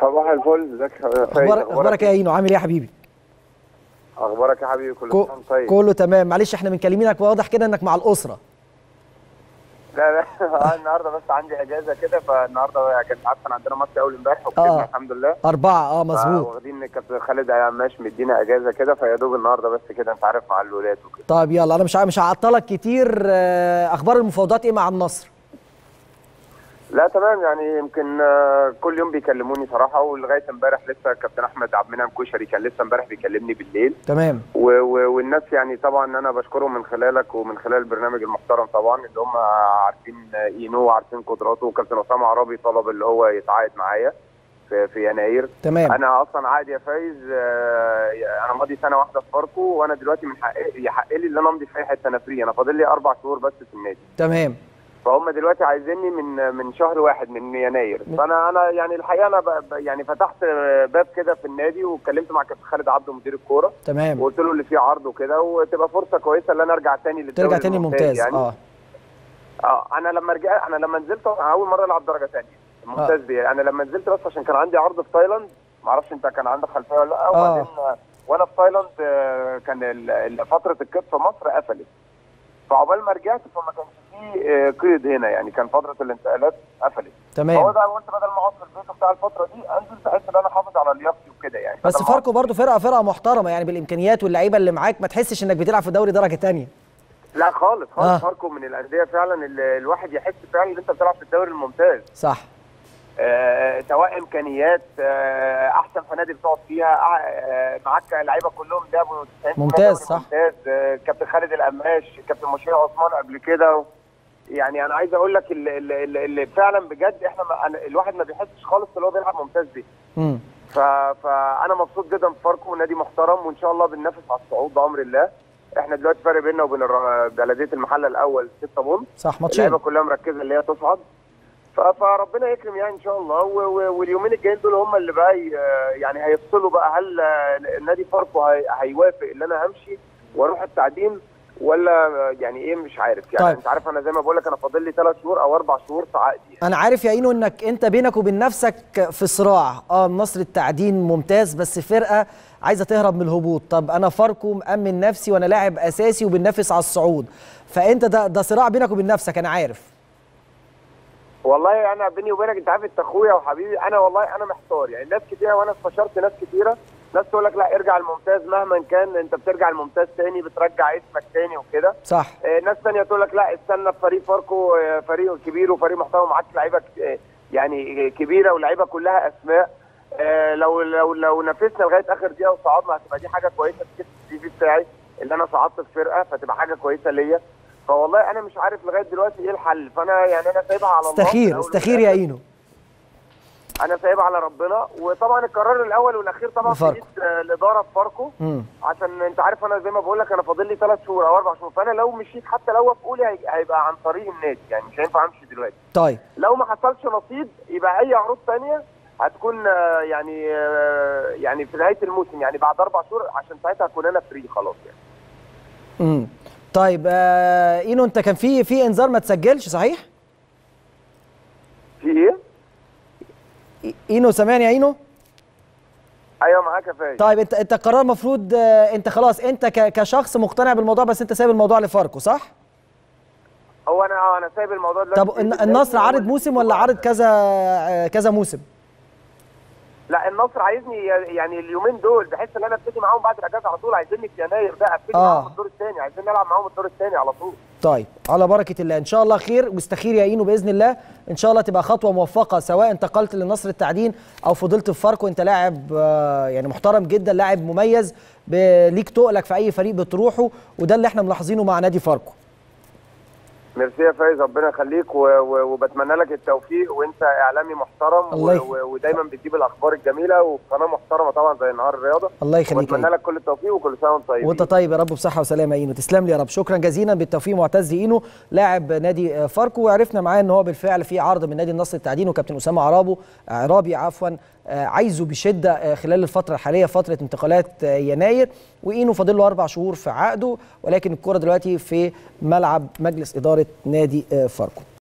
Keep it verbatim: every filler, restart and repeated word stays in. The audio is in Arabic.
صباح الفل، ازيك يا فايز؟ اخبارك اخبارك ايه يا اينو؟ عامل ايه يا حبيبي؟ اخبارك يا حبيبي؟ كله تمام طيب؟ كله تمام. معلش احنا مكلمينك واضح كده انك مع الاسره. لا لا النهارده بس عندي اجازه كده، فالنهارده كانت عارفه عندنا ماتش اول امبارح وكسبنا اه الحمد لله أربعة. اه مظبوط. واخدين كابتن خالد عماش مدينا اجازه كده، فيا دوب النهارده بس كده انت عارف مع الولاد وكده. طيب يلا انا مش مش هعطلك كتير. اخبار المفاوضات ايه مع النصر؟ لا تمام، يعني يمكن كل يوم بيكلموني صراحه، ولغايه امبارح لسه كابتن احمد عبد المنعم كشري كان لسه امبارح بيكلمني بالليل. تمام. والناس يعني طبعا انا بشكرهم من خلالك ومن خلال البرنامج المحترم طبعا، اللي هم عارفين اينو وعارفين قدراته، وكابتن اسامه عرابي طلب اللي هو يتعاقد معايا في, في يناير. تمام. انا اصلا عادي يا فايز، انا ماضي سنه واحده في فاركو، وانا دلوقتي من حق يحق لي ان انا امضي في اي حته انا فري، انا فاضل لي اربع شهور بس في النادي. تمام. فهم دلوقتي عايزيني من من شهر واحد من يناير، فانا انا يعني الحقيقه انا يعني فتحت باب كده في النادي واتكلمت مع كابتن خالد عبده مدير الكوره. تمام. وقلت له اللي فيه عرض وكده، وتبقى فرصه كويسه ان انا ارجع تاني للدوري ترجع تاني الممتاز. يعني. اه اه انا لما رجعت، انا لما نزلت اول مره العب درجه ثانيه الممتاز دي. آه. انا لما نزلت بس عشان كان عندي عرض في تايلاند، ما اعرفش انت كان عندك خلفيه ولا لا. وبعدين آه. وانا في تايلاند كان فتره الكيت في مصر قفلت، فعقبال ما رجعت فما كانش في قيد هنا، يعني كان فتره الانتقالات قفلت. تمام. هو ده قلت بدل ما اقعد في البيت بتاع الفتره دي انزل بحيث ان انا احافظ على لياقتي وكده يعني. بس فاركو برضه فرقه فرقه محترمه يعني، بالامكانيات واللعيبه اللي معاك ما تحسش انك بتلعب في دوري درجه ثانيه. لا خالص خالص. آه. فاركو من الانديه فعلا اللي الواحد يحس فعلا ان انت بتلعب في الدوري الممتاز. صح. آه سواء امكانيات، آه احسن فنادق بتقعد فيها، آه معاك لعيبه كلهم لعبوا ممتاز. صح. ممتاز. آه كابتن خالد القماش، كابتن مشير عثمان قبل كده. يعني انا عايز اقول لك اللي, اللي, اللي فعلا بجد احنا ما الواحد ما بيحسش خالص اللي هو بيلعب ممتاز دي. امم فانا مبسوط جدا في فاركو، نادي محترم وان شاء الله بننافس على الصعود بامر الله. احنا دلوقتي فرق بيننا وبين بلديه المحله الاول ستة بونت. صح. ماتشين. اللعيبه كلها مركزه اللي هي تصعد، فربنا يكرم يعني ان شاء الله. واليومين الجايين دول هم اللي بقى يعني هيفصلوا بقى، هل نادي فاركو هيوافق ان انا امشي واروح التعدين ولا يعني ايه، مش عارف يعني. طيب. انت عارف انا زي ما بقول لك انا فاضل لي ثلاث شهور او اربع شهور في عقدي يعني. انا عارف يا اينو انك انت بينك وبين نفسك في صراع. اه النصر التعدين ممتاز بس فرقه عايزه تهرب من الهبوط. طب انا فاركو مأمن نفسي وانا لاعب اساسي وبننافس على الصعود، فانت ده ده صراع بينك وبين نفسك. انا عارف والله. انا بيني وبينك انت عارف انت اخويا وحبيبي، انا والله انا محتار يعني. ناس كتيره وانا استشرت ناس كتيره، ناس تقول لك لا ارجع الممتاز مهما كان، انت بترجع الممتاز تاني بترجع اسمك تاني وكده. صح. آه ناس ثانيه تقول لك لا استنى في فريق فاركو، آه فريق كبير وفريق محترم معاك لعيبه آه يعني كبيره ولعيبه كلها اسماء. آه لو لو لو نافسنا لغايه اخر دقيقه وصعدنا هتبقى دي حاجه كويسه في السي في بتاعي اللي انا صعدت في فرقه، فتبقى حاجه كويسه ليا. فوالله انا مش عارف لغايه دلوقتي ايه الحل، فانا يعني انا سايبها على الله. استخير استخير يا اينو. انا سايبها على ربنا، وطبعا القرار الاول والاخير طبعا في ايد الاداره في فاركو، عشان انت عارف انا زي ما بقول لك انا فاضل لي ثلاث شهور او اربع شهور، فانا لو مشيت حتى لو وافقوا لي هيبقى عن طريق النادي يعني، مش هينفع امشي دلوقتي. طيب لو ما حصلش نصيب يبقى اي عروض ثانيه هتكون يعني يعني في نهايه الموسم يعني بعد اربع شهور، عشان ساعتها اكون انا فري خلاص يعني. امم طيب آه اينو انت كان في في انذار ما تسجلش صحيح؟ في ايه؟ اينو سامعني يا اينو؟ ايوه معاك يا فايز. طيب انت انت القرار المفروض آه انت خلاص انت كشخص مقتنع بالموضوع، بس انت سايب الموضوع لفاركو صح؟ هو انا اه انا سايب الموضوع دلوقتي. طب النصر عارض موسم ولا عارض كذا آه كذا موسم؟ لا النصر عايزني يعني اليومين دول بحيث ان انا ابتدي معاهم بعد الاجازه على طول، عايزيني في يناير بقى ابتدي آه. معاهم الدور الثاني، عايزين نلعب معاهم الدور الثاني على طول. طيب على بركه الله ان شاء الله خير، واستخير يا اينو باذن الله، ان شاء الله تبقى خطوه موفقه سواء انتقلت للنصر التعدين او فضلت في فاركو. انت لاعب يعني محترم جدا، لاعب مميز ليك تقلك في اي فريق بتروحه، وده اللي احنا ملاحظينه مع نادي فاركو. ميرسي يا فايز، ربنا يخليك، وبتمنى لك التوفيق، وانت اعلامي محترم ودايما بتجيب الاخبار الجميله، وقناه محترمه طبعا زي نهار الرياضه. الله يخليك. وبتمنى لك كل التوفيق وكل سنه وانت طيب. وانت طيب يا رب بصحه وسلامه يا اينو. تسلم لي يا رب. شكرا جزيلا. بالتوفيق معتز اينو لاعب نادي فاركو، وعرفنا معاه ان هو بالفعل في عرض من نادي النصر التعدين، وكابتن اسامه عرابو عرابي عفوا عايزه بشده خلال الفتره الحاليه فتره انتقالات يناير، واينو فاضل له اربع شهور في عقده، ولكن الكره دلوقتي في ملعب مجلس اداره نادي فاركو.